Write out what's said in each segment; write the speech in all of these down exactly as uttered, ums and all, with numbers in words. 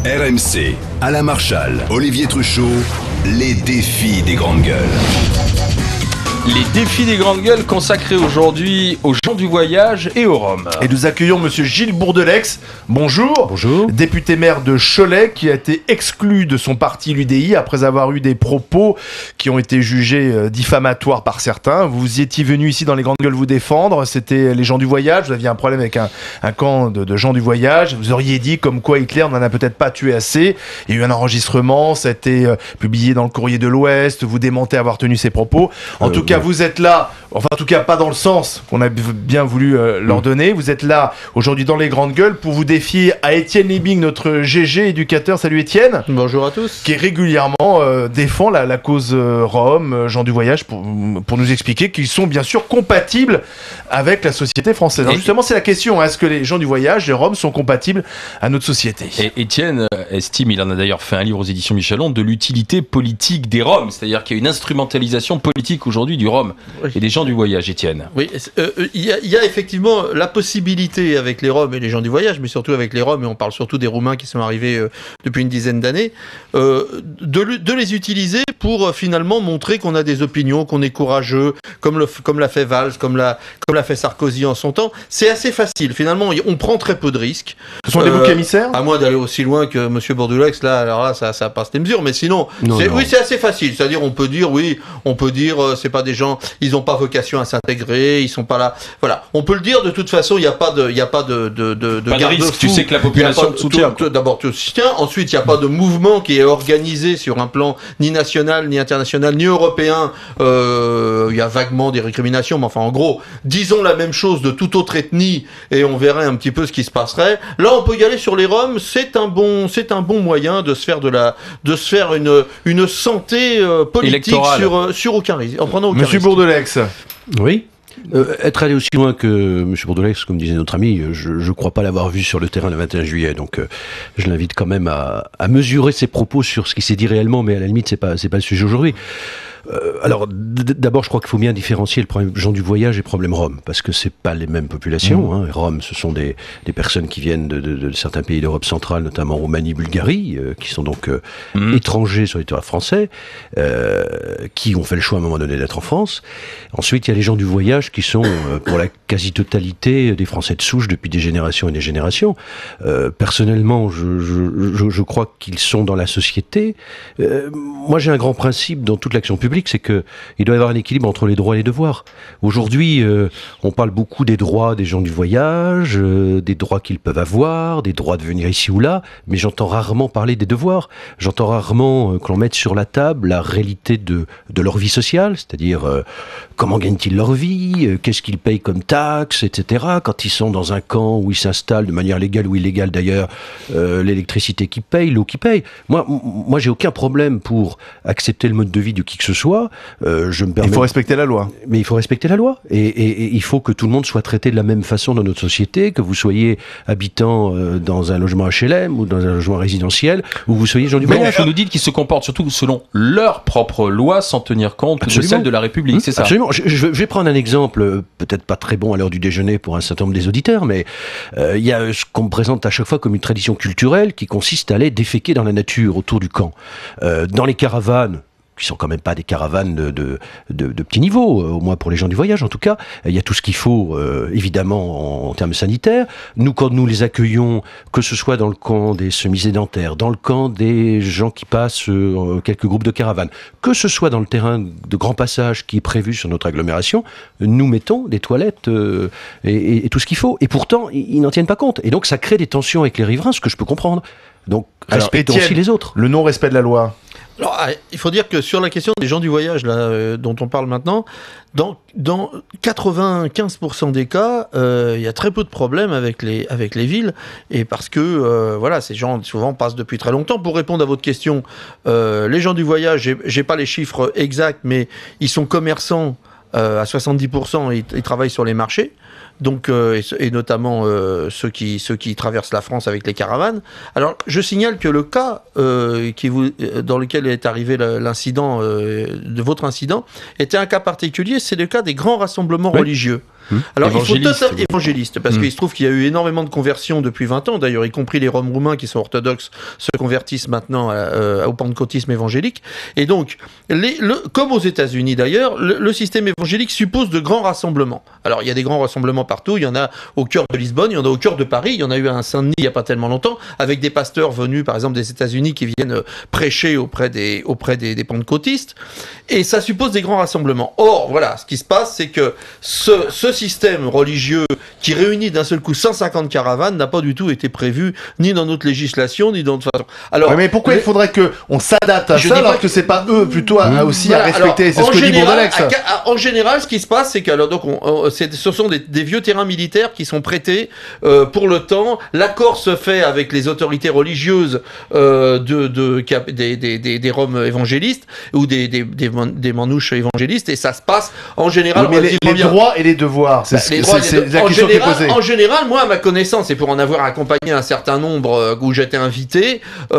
R M C, Alain Marchal, Olivier Truchot, les défis des grandes gueules. Les défis des grandes gueules consacrés aujourd'hui aux gens du voyage et au rhum. Et nous accueillons monsieur Gilles Bourdelex. Bonjour. Bonjour. Député maire de Cholet qui a été exclu de son parti l'U D I après avoir eu des propos qui ont été jugés diffamatoires par certains. Vous étiez venu ici dans les grandes gueules vous défendre. C'était les gens du voyage. Vous aviez un problème avec un, un camp de, de gens du voyage. Vous auriez dit comme quoi Hitler n'en a peut-être pas tué assez. Il y a eu un enregistrement. Ça a été euh, publié dans le Courrier de l'Ouest. Vous démentez avoir tenu ces propos. En euh, tout cas, vous êtes là, enfin en tout cas pas dans le sens qu'on a bien voulu euh, leur donner, vous êtes là aujourd'hui dans les grandes gueules pour vous défier à Étienne Libing, notre G G éducateur. Salut Étienne. Bonjour à tous. Qui régulièrement euh, défend la, la cause euh, Rome, euh, gens du voyage, pour, pour nous expliquer qu'ils sont bien sûr compatibles avec la société française. Alors justement c'est la question, hein, est-ce que les gens du voyage, les Roms sont compatibles à notre société? Et Étienne estime, il en a d'ailleurs fait un livre aux éditions Michelon, de l'utilité politique des Roms, c'est-à-dire qu'il y a une instrumentalisation politique aujourd'hui du Rhum. Oui. Et des gens du voyage, Étienne. Oui, il euh, y, y a effectivement la possibilité avec les Roms et les gens du voyage, mais surtout avec les Roms, et on parle surtout des Roumains qui sont arrivés euh, depuis une dizaine d'années, euh, de, de les utiliser pour euh, finalement montrer qu'on a des opinions, qu'on est courageux, comme, le, comme l'a fait Valls, comme l'a, comme l'a fait Sarkozy en son temps. C'est assez facile, finalement, on prend très peu de risques. Ce sont euh, des boucs émissaires ? À moins d'aller aussi loin que M. Bourdelex, là, alors là, ça, ça passe des mesures, mais sinon, non, c'est, non. oui, c'est assez facile. C'est-à-dire, on peut dire, oui, on peut dire, euh, c'est pas des gens, ils n'ont pas vocation à s'intégrer, ils sont pas là. Voilà, on peut le dire. De toute façon, il n'y a pas de, il y a pas de, de, de, de pas de risque. Tu sais que la population te soutient. Tout, d'abord, te soutient. Ensuite, il n'y a pas de mouvement qui est organisé sur un plan ni national, ni international, ni européen. Euh, il y a vaguement des récriminations, mais enfin, en gros, disons la même chose de toute autre ethnie, et on verrait un petit peu ce qui se passerait. Là, on peut y aller sur les Roms. C'est un bon, c'est un bon moyen de se faire de la, de se faire une, une santé euh, politique électorale. sur, sur aucun risque. En prenant aucun Monsieur risque. Bourdelex. Oui. Euh, être allé aussi loin que M. Bourdelex, comme disait notre ami, je ne crois pas l'avoir vu sur le terrain le vingt et un juillet, donc euh, je l'invite quand même à, à mesurer ses propos sur ce qui s'est dit réellement, mais à la limite, c'est pas, c'est pas le sujet aujourd'hui. Euh, alors, d- d'abord, je crois qu'il faut bien différencier le problème gens du voyage et le problème Rome, parce que c'est pas les mêmes populations. Mmh. Hein. Rome, ce sont des, des personnes qui viennent de, de, de certains pays d'Europe centrale, notamment Roumanie, Bulgarie, euh, qui sont donc euh, mmh. étrangers sur le territoire français, euh, qui ont fait le choix à un moment donné d'être en France. Ensuite, il y a les gens du voyage qui sont, euh, pour la quasi-totalité, des Français de souche depuis des générations et des générations. Euh, personnellement, je, je, je, je crois qu'ils sont dans la société. Euh, moi, j'ai un grand principe dans toute l'action publique, c'est que il doit y avoir un équilibre entre les droits et les devoirs. Aujourd'hui, euh, on parle beaucoup des droits des gens du voyage, euh, des droits qu'ils peuvent avoir, des droits de venir ici ou là, mais j'entends rarement parler des devoirs. J'entends rarement euh, que l'on mette sur la table la réalité de, de leur vie sociale, c'est-à-dire euh, comment gagnent-ils leur vie, euh, qu'est-ce qu'ils payent comme taxes, et cetera. Quand ils sont dans un camp où ils s'installent de manière légale ou illégale d'ailleurs, euh, l'électricité qui paye, l'eau qui paye. Moi, m- moi, j'ai aucun problème pour accepter le mode de vie de qui que ce soit. Euh, je me permets... Il faut respecter la loi. Mais il faut respecter la loi. Et, et, et il faut que tout le monde soit traité de la même façon dans notre société, que vous soyez habitant euh, dans un logement H L M ou dans un logement résidentiel, ou vous soyez gens du voyage. Vous nous dites qu'ils se comportent surtout selon leurs propres lois, sans tenir compte Absolument. de celles de la République, mmh, c'est ça? Absolument. Je, je vais prendre un exemple, peut-être pas très bon à l'heure du déjeuner pour un certain nombre des auditeurs, mais euh, il y a ce qu'on me présente à chaque fois comme une tradition culturelle qui consiste à aller déféquer dans la nature, autour du camp. Euh, dans les caravanes, qui sont quand même pas des caravanes de, de, de, de petit niveau, au moins pour les gens du voyage en tout cas. Il y a tout ce qu'il faut, euh, évidemment, en, en termes sanitaires. Nous, quand nous les accueillons, que ce soit dans le camp des semi-sédentaires, dans le camp des gens qui passent euh, quelques groupes de caravanes, que ce soit dans le terrain de grand passage qui est prévu sur notre agglomération, nous mettons des toilettes euh, et, et, et tout ce qu'il faut. Et pourtant, ils, ils n'en tiennent pas compte. Et donc, ça crée des tensions avec les riverains, ce que je peux comprendre. Donc, respectons aussi les autres. Le non-respect de la loi. Alors, il faut dire que sur la question des gens du voyage là, euh, dont on parle maintenant, dans, dans quatre-vingt-quinze pour cent des cas, euh, il y a très peu de problèmes avec les, avec les villes, et parce que euh, voilà, ces gens souvent passent depuis très longtemps. Pour répondre à votre question, euh, les gens du voyage, j'ai, j'ai pas les chiffres exacts, mais ils sont commerçants euh, à soixante-dix pour cent, ils, ils travaillent sur les marchés. Donc, euh, et, et notamment euh, ceux, qui, ceux qui traversent la France avec les caravanes. Alors, je signale que le cas euh, qui vous, dans lequel est arrivé l'incident, euh, de votre incident, était un cas particulier, c'est le cas des grands rassemblements oui. religieux. Mmh. Alors, évangéliste, il faut total... oui. évangéliste, parce Mmh. qu'il se trouve qu'il y a eu énormément de conversions depuis vingt ans, d'ailleurs, y compris les Roms roumains qui sont orthodoxes se convertissent maintenant à, euh, au pentecôtisme évangélique. Et donc, les, le, comme aux États-Unis d'ailleurs, le, le système évangélique suppose de grands rassemblements. Alors, il y a des grands rassemblements partout, il y en a au cœur de Lisbonne, il y en a au cœur de Paris, il y en a eu à Saint-Denis il n'y a pas tellement longtemps, avec des pasteurs venus, par exemple, des États-Unis qui viennent prêcher auprès des, auprès des, des pentecôtistes. Et ça suppose des grands rassemblements. Or, voilà, ce qui se passe, c'est que ce, ce système religieux qui réunit d'un seul coup cent cinquante caravanes n'a pas du tout été prévu ni dans notre législation, ni dans notre façon. Alors, ouais, mais pourquoi les... il faudrait qu'on s'adapte à je ça alors pas... que c'est pas eux plutôt à, à aussi voilà, à respecter? alors, c'est ce que général, dit Bourdalex. à, à, en général, ce qui se passe, c'est que alors, donc, on, on, c'est, ce sont des, des vieux terrains militaires qui sont prêtés euh, pour le temps. L'accord se fait avec les autorités religieuses euh, de, de, de, des, des, des, des Roms évangélistes ou des, des, des, des manouches évangélistes, et ça se passe en général. Oui, mais les, les droits et les devoirs, c'est, bah, les c'est, droits c'est, et les c'est la en question général, qui est posée. En général, moi, à ma connaissance, et pour en avoir accompagné un certain nombre euh, où j'étais invité,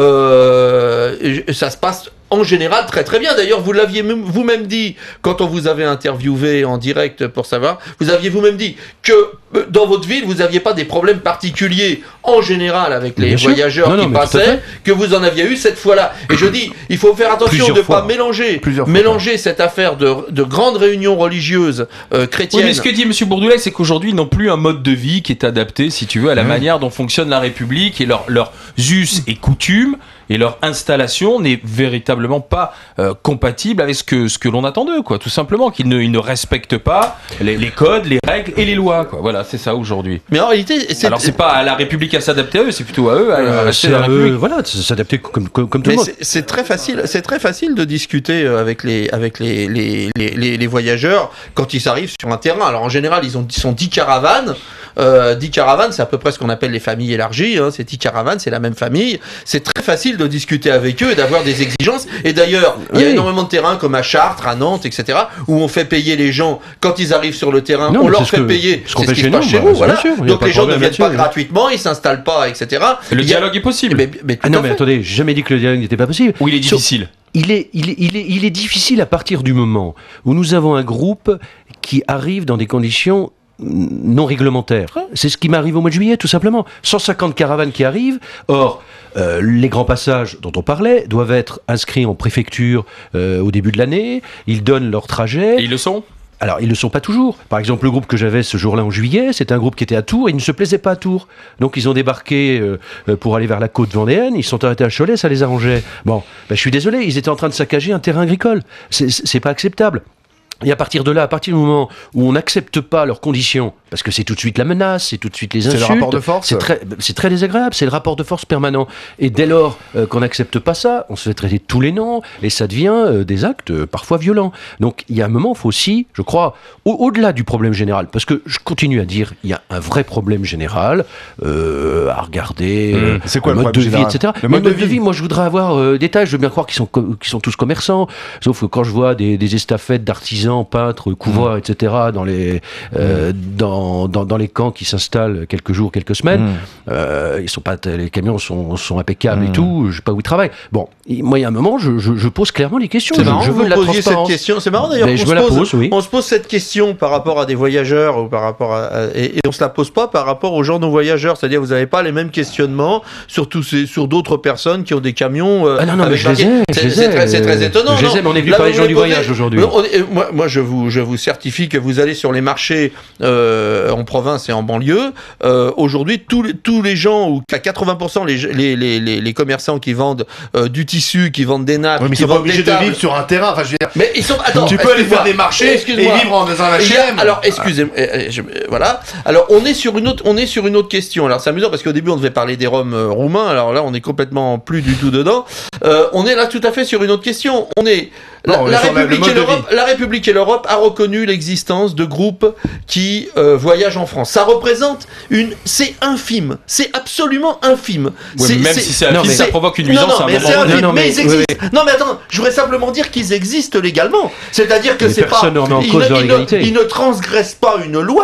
euh, ça se passe en général très très bien. D'ailleurs, vous l'aviez vous-même dit quand on vous avait interviewé en direct pour savoir, vous aviez vous-même dit que dans votre ville, vous n'aviez pas des problèmes particuliers en général avec les bien voyageurs non, qui non, passaient, que vous en aviez eu cette fois-là. Et je dis, il faut faire attention de ne pas mélanger, mélanger cette affaire de, de grandes réunions religieuses euh, chrétiennes. Oui, mais ce que dit M. Bourdoulet, c'est qu'aujourd'hui, ils n'ont plus un mode de vie qui est adapté, si tu veux, à la mmh. manière dont fonctionne la République, et leurs leur us et coutumes et leur installation n'est véritablement pas euh, compatible avec ce que, ce que l'on attend d'eux, quoi. Tout simplement, qu'ils ne, ils ne respectent pas les, les codes, les règles et les lois, quoi. Voilà, c'est ça aujourd'hui. Mais en réalité, c'est... alors c'est pas à la République à s'adapter à eux, c'est plutôt à eux à euh, rester la République. Eux, voilà, s'adapter comme, comme, comme tout le monde. C'est, c'est très facile, c'est très facile de discuter avec les, avec les, les, les, les, les voyageurs quand ils arrivent sur un terrain. Alors en général, ils ont, ils sont dix caravanes. Euh, dix caravanes, c'est à peu près ce qu'on appelle les familles élargies. Hein. C'est dix caravanes, c'est la même famille. C'est très facile de discuter avec eux et d'avoir des exigences. Et d'ailleurs, il oui. y a énormément de terrains comme à Chartres, à Nantes, et cetera, où on fait payer les gens quand ils arrivent sur le terrain. Non, on leur fait que, payer. Ce qu'on c'est fait ce qui chez se passe nous, chez bah, vous. Voilà. Sûr, donc les gens ne viennent pas oui. gratuitement, ils s'installent pas, et cetera. Le il dialogue a... est possible. Mais, mais ah non, mais attendez, j'ai jamais dit que le dialogue n'était pas possible. Oui, il est difficile. Il est, il, est, il, est, il est difficile à partir du moment où nous avons un groupe qui arrive dans des conditions non réglementaires. C'est ce qui m'arrive au mois de juillet, tout simplement. cent cinquante caravanes qui arrivent. Or, euh, les grands passages dont on parlait doivent être inscrits en préfecture euh, au début de l'année. Ils donnent leur trajet. Et ils le sont ? Alors, ils ne le sont pas toujours. Par exemple, le groupe que j'avais ce jour-là en juillet, c'était un groupe qui était à Tours et il ne se plaisait pas à Tours. Donc, ils ont débarqué euh, pour aller vers la côte vendéenne. Ils se sont arrêtés à Cholet, ça les arrangeait. Bon, ben, je suis désolé, ils étaient en train de saccager un terrain agricole. C'est, c'est pas acceptable. Et à partir de là, à partir du moment où on n'accepte pas leurs conditions, parce que c'est tout de suite la menace, c'est tout de suite les insultes, c'est le rapport de force. C'est très, c'est très désagréable, c'est le rapport de force permanent. Et dès lors euh, qu'on n'accepte pas ça, on se fait traiter de tous les noms, et ça devient euh, des actes euh, parfois violents. Donc il y a un moment, il faut aussi, je crois, au- au-delà du problème général, parce que je continue à dire, il y a un vrai problème général euh, à regarder, Mmh. euh, C'est quoi le le mode de problème vie, général ? et cetera. Le Mais mode de vie. moi je voudrais avoir euh, des détails, je veux bien croire qu'ils sont, co- qu'ils sont tous commerçants, sauf que quand je vois des, des estafettes d'artisans, peintres, couvreurs, et cetera, dans les, euh, dans, dans, dans les camps qui s'installent quelques jours, quelques semaines, Mmh. euh, ils sont pas, les camions sont, sont impeccables Mmh. et tout, je sais pas où ils travaillent. Bon, il- moi, il y a un moment, je, je, je pose clairement les questions. C'est Je, marrant je que veux vous de la posiez cette transparence. question. C'est marrant d'ailleurs Mais qu'on je se me la pose, pose, oui. on se pose cette question par rapport à des voyageurs ou par rapport à, à- et, et on se la pose pas par rapport aux gens non voyageurs. C'est-à-dire vous n'avez pas les mêmes questionnements sur tous ces, sur d'autres personnes qui ont des camions. Euh, Ah non, non, mais avec je les ai, marqué- je c'est, les c'est ai, très, c'est très euh, étonnant. je les ai, non mais on est venu Là, par les vous gens me du posez- voyage aujourd'hui. Mais on est- moi, moi, je vous, je vous certifie que vous allez sur les marchés euh, en province et en banlieue. Euh, aujourd'hui, tous les, tous les gens, ou à quatre-vingts pour cent les, les, les, les, les commerçants qui vendent euh, du tissu, qui vendent des nappes, Oui, mais ils qui sont pas vendent obligés des de tables. vivre sur un terrain. Enfin, je veux dire, Mais ils sont. Attends, tu peux aller excuse-moi. faire des marchés et Excuse-moi. vivre en- dans un Il y a- H et M. Alors, excusez-moi. euh, euh, je- euh, Voilà. Alors, on est sur une autre, on est sur une autre question. Alors, c'est amusant parce qu'au début, on devait parler des Roms euh, roumains. Alors là, on est complètement plus du tout dedans. Euh, on est là tout à fait sur une autre question. On est. La, Non, on est la sur la- le République mode et de l'Europe, la République et l'Europe a reconnu l'existence de groupes qui euh, voyagent en France. Ça représente une, c'est infime, c'est absolument infime. Ouais, C'est- même c'est- si c'est non, infime, mais- ça provoque une non, nuisance non, à un mais moment c'est donné. infime, Non, non, mais mais- ils existent. oui, oui. Non, mais attends, je voudrais simplement dire qu'ils existent légalement. C'est-à-dire que Mais c'est pas. personne ne remet en ils cause ne- leur ils ne- légalité. Ils ne transgressent pas une loi.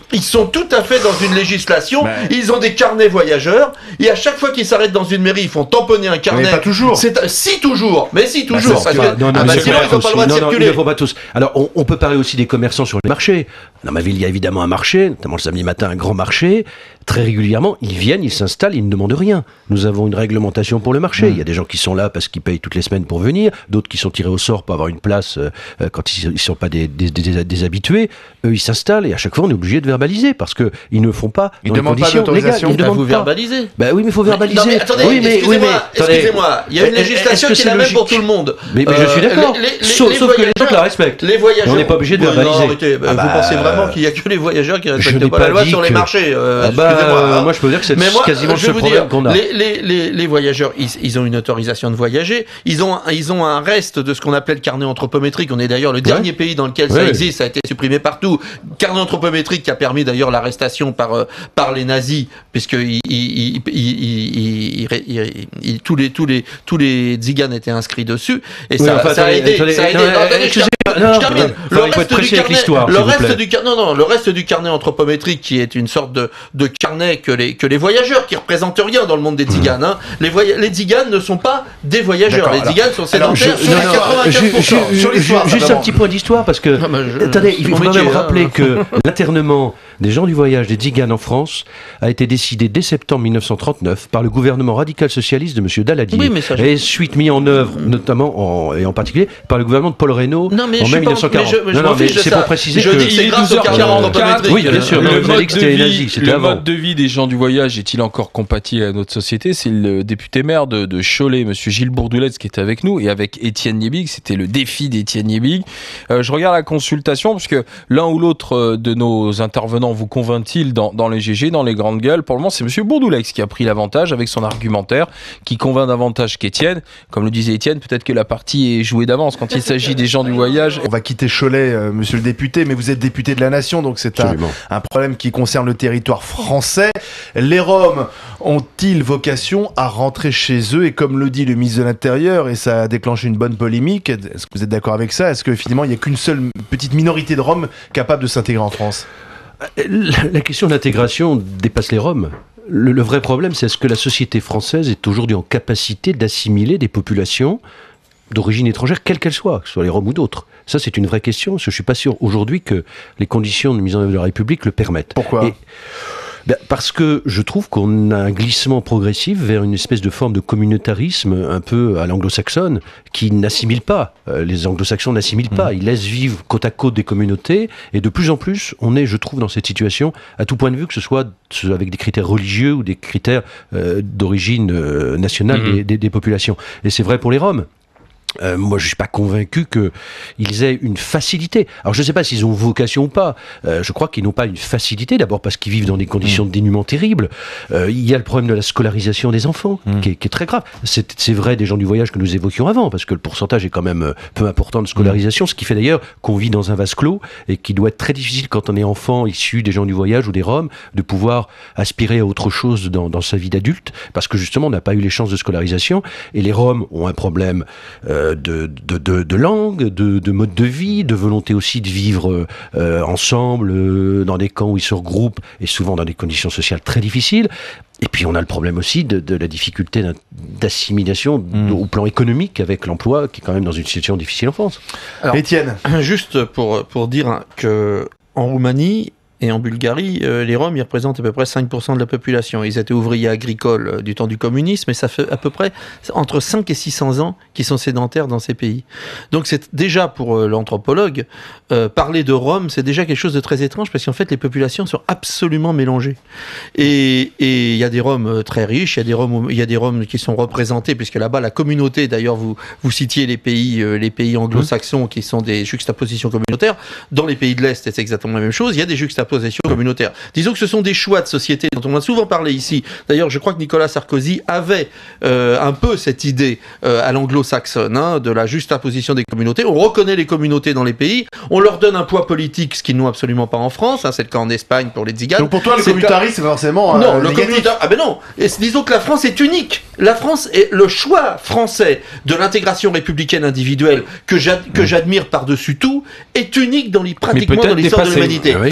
Ils sont tout à fait dans une législation. Ouais. Ils ont des carnets voyageurs. Et à chaque fois qu'ils s'arrêtent dans une mairie, ils font tamponner un carnet. Mais pas toujours. C'est, si toujours. Mais si toujours. Bah, parce c'est que, Non, non, ah, mais bah, c'est sinon, pas ils n'ont pas le droit de tous. Non, non, circuler. il ne faut pas tous. Alors, on, on peut parler aussi des commerçants sur les marchés. Dans ma ville, il y a évidemment un marché, notamment le samedi matin, un grand marché. Très régulièrement, ils viennent, ils s'installent, ils ne demandent rien. Nous avons une réglementation pour le marché. Mmh. Il y a des gens qui sont là parce qu'ils payent toutes les semaines pour venir, d'autres qui sont tirés au sort pour avoir une place euh, quand ils ne sont pas des, des, des, des habitués. Eux, ils s'installent et à chaque fois, on est obligé de verbaliser parce qu'ils ne font pas ils dans les conditions pas légales. Ils ne Bah, demandent vous pas. verbalisez. Ben oui, mais il faut verbaliser. Non, mais attendez, oui, mais, excusez-moi, oui, mais, excusez-moi. Il y a une législation qui est la même pour tout le monde. Mais, mais euh, je suis d'accord. Les, les, sauf les sauf que les autres la respectent. Les voyageurs. On n'est pas obligé de bon, verbaliser. Non, arrêtez, bah, ah bah, vous pensez vraiment qu'il n'y a que les voyageurs qui ne respectent pas, pas la loi sur que... les marchés euh, ah bah, excusez-moi. Hein. Moi, je peux vous dire que c'est mais moi, quasiment le seul problème qu'on a. Les, les, les, les voyageurs, ils, ils ont une autorisation de voyager. Ils ont, ils ont un reste de ce qu'on appelait le carnet anthropométrique. On est d'ailleurs le ouais. dernier pays dans lequel ouais. ça existe. Ça a été supprimé partout. Carnet anthropométrique qui a permis d'ailleurs l'arrestation par, euh, par les nazis, puisque il, il, il, il, il, il, tous les tous les tous les tziganes étaient inscrits dessus. Et oui, ça, enfin, ça a aidé. Attendez, ça a aidé. non, non, attendez, je, non, je termine. Le reste du carnet, le reste du carnet, non, non, le reste du carnet anthropométrique qui est une sorte de, de carnet que les que les voyageurs qui représentent rien dans le monde des tziganes. Hein. Les, voy- les tziganes ne sont pas des voyageurs. Les tziganes sont sédentaires sur quatre-vingt-quinze pour cent. Sur l'histoire, juste un petit point d'histoire parce que non, je, attendez, il faut quand même rappeler que l'internement des gens du voyage des tziganes en France a été décidé dès septembre mille neuf cent trente-neuf par le gouvernement radical socialiste de M. Daladier oui, mais ça, je... et suite mis en œuvre notamment en, et en particulier par le gouvernement de Paul Reynaud non, mais en mai mille neuf cent quarante. Mais je, je non, non, mais c'est ça. pour préciser je que dis que c'est grâce au carnet anthropométrique. Oui, bien sûr. Le, le, mode, mode de vie, nazi, le avant. mode de vie des gens du voyage est-il encore compatible à notre société? C'est le député maire de, de Cholet, M. Gilles Bourdouletz, qui était avec nous, et avec Étienne Niebig. C'était le défi d'Étienne Niebig. Euh, je regarde la consultation, parce que l'un ou l'autre de nos intervenants vous convainc-t-il dans, dans les G G, dans les grandes gueules? Pour le moment, c'est M. Bourdouletz qui a pris l'avantage avec son argumentaire, qui convainc davantage qu'Étienne. Comme le disait Étienne, peut-être que la partie est jouée d'avance quand il s'agit des gens du voyage. On va quitter Cholet, euh, monsieur le député, mais vous êtes député de la Nation, donc c'est un, un problème qui concerne le territoire français. Les Roms ont-ils vocation à rentrer chez eux? Et comme le dit le ministre de l'Intérieur, et ça a déclenché une bonne polémique, est-ce que vous êtes d'accord avec ça? Est-ce que finalement il n'y a qu'une seule petite minorité de Roms capable de s'intégrer en France? La question de l'intégration dépasse les Roms. Le, le vrai problème, c'est est-ce que la société française est aujourd'hui en capacité d'assimiler des populations d'origine étrangère, quelle qu'elle soit, que ce soit les Roms ou d'autres. Ça, c'est une vraie question, parce que je ne suis pas sûr aujourd'hui que les conditions de mise en œuvre de la République le permettent. Pourquoi ? Et, ben, parce que je trouve qu'on a un glissement progressif vers une espèce de forme de communautarisme un peu à l'anglo-saxonne qui n'assimile pas. Euh, les anglo-saxons n'assimilent mmh. pas. Ils laissent vivre côte à côte des communautés et de plus en plus, on est, je trouve, dans cette situation à tout point de vue, que ce soit avec des critères religieux ou des critères euh, d'origine euh, nationale mmh. des, des, des populations. Et c'est vrai pour les Roms. Euh, moi, je suis pas convaincu qu'ils aient une facilité. Alors, je ne sais pas s'ils ont vocation ou pas. Euh, je crois qu'ils n'ont pas une facilité. D'abord parce qu'ils vivent dans des conditions mmh. de dénuement terribles. Euh, il y a le problème de la scolarisation des enfants, mmh. qui, est, qui est très grave. C'est, c'est vrai des gens du voyage que nous évoquions avant, parce que le pourcentage est quand même peu important de scolarisation, mmh. ce qui fait d'ailleurs qu'on vit dans un vase clos et qui doit être très difficile quand on est enfant issu des gens du voyage ou des Roms de pouvoir aspirer à autre chose dans, dans sa vie d'adulte, parce que justement, on n'a pas eu les chances de scolarisation. Et les Roms ont un problème euh, De, de, de, de langue, de, de mode de vie, de volonté aussi de vivre euh, ensemble euh, dans des camps où ils se regroupent et souvent dans des conditions sociales très difficiles. Et puis on a le problème aussi de, de la difficulté d'assimilation mmh. au plan économique avec l'emploi qui est quand même dans une situation difficile en France. Alors, Étienne, juste pour, pour dire que en Roumanie et en Bulgarie, euh, les Roms, ils représentent à peu près cinq pour cent de la population. Ils étaient ouvriers agricoles euh, du temps du communisme, et ça fait à peu près entre cinq et six cents ans qu'ils sont sédentaires dans ces pays. Donc c'est déjà, pour euh, l'anthropologue, euh, parler de Roms, c'est déjà quelque chose de très étrange, parce qu'en fait, les populations sont absolument mélangées. Et il y a des Roms très riches, il y a des Roms, il y a des Roms qui sont représentés, puisque là-bas, la communauté, d'ailleurs, vous, vous citiez les pays, euh, les pays anglo-saxons, qui sont des juxtapositions communautaires. Dans les pays de l'Est, c'est exactement la même chose. Il y a des juxtapositions communautaire. Disons que ce sont des choix de société dont on a souvent parlé ici. D'ailleurs, je crois que Nicolas Sarkozy avait euh, un peu cette idée euh, à l'anglo-saxonne hein, de la juxtaposition des communautés. On reconnaît les communautés dans les pays, on leur donne un poids politique, ce qu'ils n'ont absolument pas en France. Hein, c'est le cas en Espagne pour les tziganes. Donc pour toi, le c'est communautarisme, c'est forcément non, euh, le communautarisme. Ah ben non. Et disons que la France est unique. La France est le choix français de l'intégration républicaine individuelle que, j'ad- que j'admire par-dessus tout est unique dans les, pratiquement dans l'histoire de l'humanité. Ah oui. Il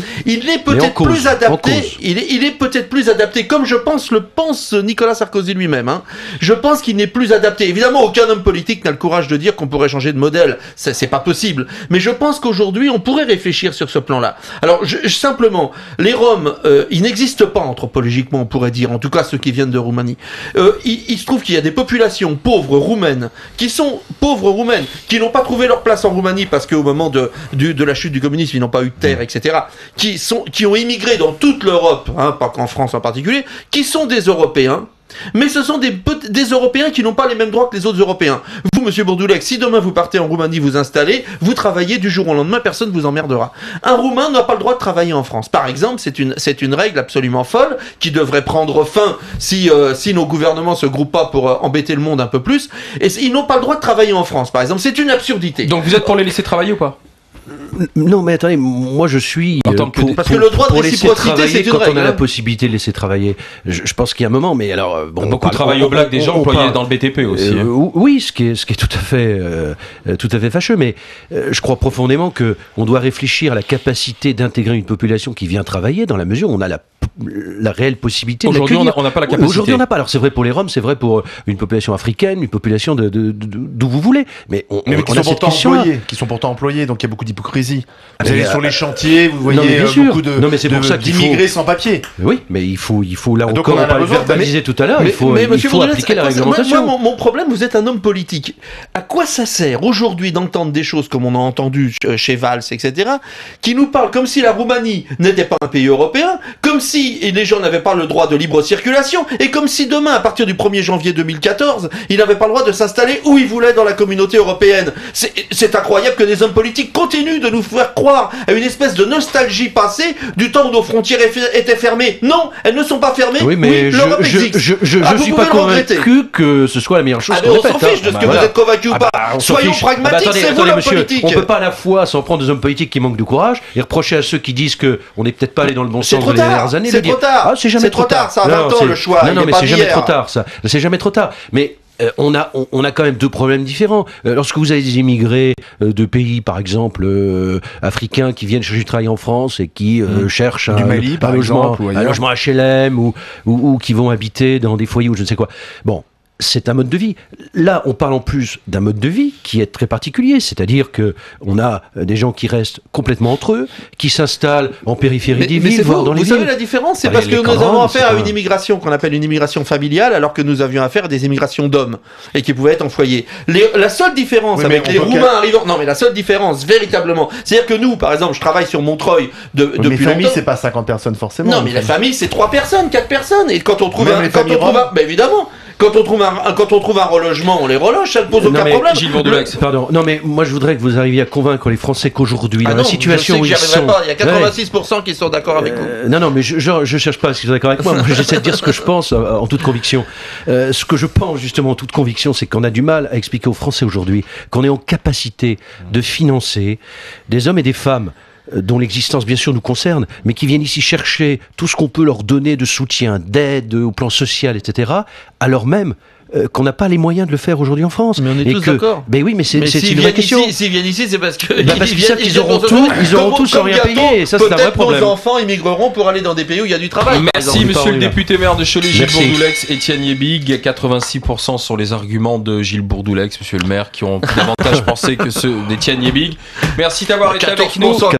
il est peut-être cause, plus en adapté. cause. Il est, il est peut-être plus adapté, comme je pense le pense Nicolas Sarkozy lui-même. Hein. Je pense qu'il n'est plus adapté. Évidemment, aucun homme politique n'a le courage de dire qu'on pourrait changer de modèle. C'est, c'est pas possible. Mais je pense qu'aujourd'hui, on pourrait réfléchir sur ce plan-là. Alors, je, je, simplement, les Roms, euh, ils n'existent pas anthropologiquement, on pourrait dire. En tout cas, ceux qui viennent de Roumanie. Euh, il, il se trouve qu'il y a des populations pauvres roumaines qui sont pauvres roumaines, qui n'ont pas trouvé leur place en Roumanie parce qu'au moment de, du, de la chute du communisme, ils n'ont pas eu de terre, et cetera. Qui sont, qui ont immigré dans toute l'Europe, hein, pas qu'en France en particulier, qui sont des Européens. Mais ce sont des, des Européens qui n'ont pas les mêmes droits que les autres Européens. Vous, monsieur Bourdoulex, si demain vous partez en Roumanie, vous installez, vous travaillez du jour au lendemain, personne ne vous emmerdera. Un Roumain n'a pas le droit de travailler en France. Par exemple, c'est une, c'est une règle absolument folle qui devrait prendre fin si, euh, si nos gouvernements se groupent pas pour euh, embêter le monde un peu plus. Et ils n'ont pas le droit de travailler en France, par exemple. C'est une absurdité. Donc vous êtes pour les laisser travailler ou pas ? Non, mais attendez, moi je suis En tant que pour, dé- Parce que pour- le droit de pour laisser réciprocité, travailler c'est une quand règle, on a hein. la possibilité de laisser travailler. Je, je pense qu'il y a un moment, mais alors euh, bon, on Beaucoup parle- travaillent on- au black on- des gens on employés parle- dans le B T P aussi. Euh, hein. oui, ce qui est, ce qui est tout à fait, euh, euh, tout à fait fâcheux, mais euh, je crois profondément que on doit réfléchir à la capacité d'intégrer une population qui vient travailler dans la mesure où on a la, la réelle possibilité. de Aujourd'hui, on l'accueillir. n'a on n'a pas la capacité. Aujourd'hui, on n'a pas. Alors c'est vrai pour les Roms, c'est vrai pour une population africaine, une population de, de- de- d'où vous voulez. Mais on, Mais, on- qui on sont a cette pourtant question-là. employés, qui sont pourtant employés, donc il y a beaucoup d'hypocrisie. Vous Mais, allez euh, sur les chantiers, vous voyez non, mais bien euh, sûr. beaucoup de, Non, mais c'est de- pour ça qu'il faut- d'immigrés sans papier. Oui, mais il faut, il faut là Donc encore, on en on a parlait de besoin. verbaliser tout à l'heure. Il faut, il monsieur faut Bourdoulex, appliquer la à quoi ça- réglementation. Moi, mon, mon problème, vous êtes un homme politique. À quoi ça sert aujourd'hui d'entendre des choses comme on a entendu euh, chez Valls, et cetera, qui nous parlent comme si la Roumanie n'était pas un pays européen, comme si les gens n'avaient pas le droit de libre circulation, et comme si demain, à partir du premier janvier deux mille quatorze, ils n'avaient pas le droit de s'installer où ils voulaient dans la communauté européenne. C'est, c'est incroyable que des hommes politiques continuent de nous faire croire à une espèce de nostalgie passée du temps où nos frontières eff- étaient fermées. Non, elles ne sont pas fermées. Oui, mais je, l'Europe je, existe. je, je, Ah, je vous suis pouvez pas le regretter. convaincu que ce soit la meilleure chose Ah, mais qu'on on s'en répète, fiche de hein. ce Bah, que voilà. vous êtes convaincu ou Ah pas. bah, on s'en Soyons fiche. pragmatiques, Ah bah, attendez, c'est vous attendez, l'homme monsieur, politique. on peut pas à la fois s'en prendre des hommes politiques qui manquent de courage et reprocher à ceux qui disent que on n'est peut-être pas allé dans le bon C'est sens trop dans les tard, dernières années. c'est de dire, trop tard. Ah, c'est jamais C'est trop tard, ça a vingt Non, ans, c'est- le choix, Non, il non, est mais pas c'est jamais d'hier. trop tard, ça. C'est jamais trop tard. Mais euh, on a on, on a quand même deux problèmes différents. Euh, lorsque vous avez des immigrés euh, de pays, par exemple euh, africains, qui viennent chercher du travail en France et qui euh, Mmh. cherchent un, Du Mali, un par logement, exemple, ou un ailleurs. logement H L M ou, ou, ou qui vont habiter dans des foyers ou je ne sais quoi. Bon. C'est un mode de vie. Là, on parle en plus d'un mode de vie qui est très particulier, c'est-à-dire que on a des gens qui restent complètement entre eux, qui s'installent en périphérie Mais, des mais villes, c'est voire vous, dans les vous villes. savez la différence, c'est Bah, parce il y que a nous les avons grands, affaire à c'est une pas- immigration qu'on appelle une immigration familiale, alors que nous avions affaire à des immigrations d'hommes et qui pouvaient être en foyer. Les- la seule différence Oui, avec mais les on peut Roumains arrivant, non mais la seule différence véritablement, c'est-à-dire que nous, par exemple, je travaille sur Montreuil de, Mais depuis famille, longtemps. c'est pas cinquante personnes forcément. Non, mais la famille, c'est trois personnes, quatre personnes. Et quand on trouve Même un, les quand familles on trouve roms. un, bah évidemment, quand on trouve un, un- quand on trouve un relogement, on les reloge, ça ne pose Non, aucun mais problème. Gilles Bourdoulex. Pardon. Non, mais moi, je voudrais que vous arriviez à convaincre les Français qu'aujourd'hui, Ah dans non, la situation je sais où que j'y ils arriverai sont. pas. Il y a Ouais. quatre-vingt-six pour cent qui sont d'accord avec vous. Euh, non, non, mais je, je, je cherche pas à ce qu'ils sont d'accord avec moi. Moi, j'essaie de dire ce que je pense euh, en toute conviction. Euh, ce que je pense justement en toute conviction, c'est qu'on a du mal à expliquer aux Français aujourd'hui qu'on est en capacité de financer des hommes et des femmes euh, dont l'existence bien sûr nous concerne, mais qui viennent ici chercher tout ce qu'on peut leur donner de soutien, d'aide au plan social, et cetera, alors même euh, qu'on n'a pas les moyens de le faire aujourd'hui en France. Mais on est Et tous que- d'accord. Ben oui, mais c'est Mais c'est s'ils une vraie viennent question. ici, s'ils viennent ici, c'est parce que Bah, parce qu'ils viennent- savent qu'ils viennent auront dans ce tout, pays. ils auront Comme- tout sans comme rien bientôt, payer, et ça, c'est un vrai peut-être problème. nos enfants immigreront pour aller dans des pays où il y a du travail. par Merci exemple. monsieur le Parole, député maire de Cholet, Gilles Merci. Bourdoulex, Étienne Yebig. quatre-vingt-six pour cent sur les arguments de Gilles Bourdoulex, monsieur le maire, qui ont davantage pensé que ceux d'Étienne Yebig. Merci d'avoir été avec nous. quatorze pour cent